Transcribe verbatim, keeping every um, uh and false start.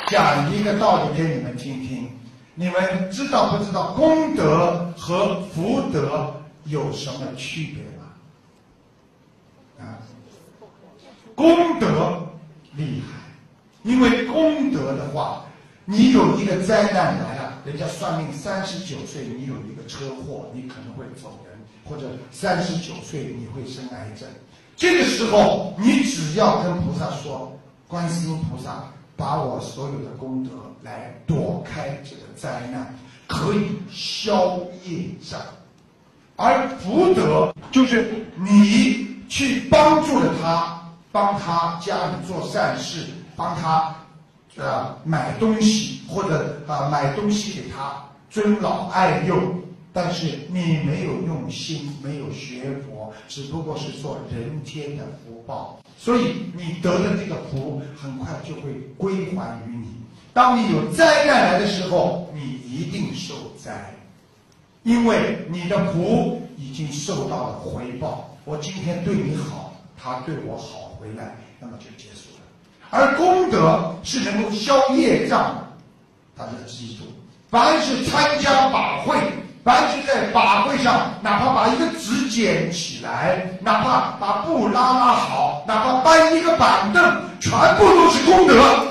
讲一个道理给你们听听，你们知道不知道功德和福德有什么区别吗？啊，功德厉害，因为功德的话，你有一个灾难来了，人家算命三十九岁你有一个车祸，你可能会走人，或者三十九岁你会生癌症。这个时候，你只要跟菩萨说，观世音菩萨，把我所有的功德来躲开这个灾难，可以消业障。而福德就是你去帮助了他，帮他家里做善事，帮他呃买东西，或者啊、呃、买东西给他，尊老爱幼。但是你没有用心，没有学佛，只不过是做人间的福报，所以你得的这个福很快就会归还于你。当你有灾难来的时候，你一定受灾，因为你的福已经受到了回报。我今天对你好，他对我好回来，那么就结束了。而功德是能够消业障的，大家记住，凡是参加法会，凡是在法会上，哪怕把一个纸捡起来，哪怕把布拉拉好，哪怕搬一个板凳，全部都是功德。